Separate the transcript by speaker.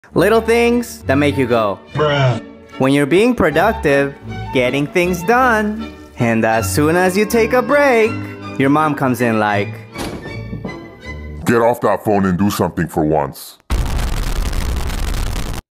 Speaker 1: Little things that make you go,
Speaker 2: Bruh.
Speaker 1: when you're being productive, getting things done. And as soon as you take a break, your mom comes in like,
Speaker 3: Get off that phone and do something for once.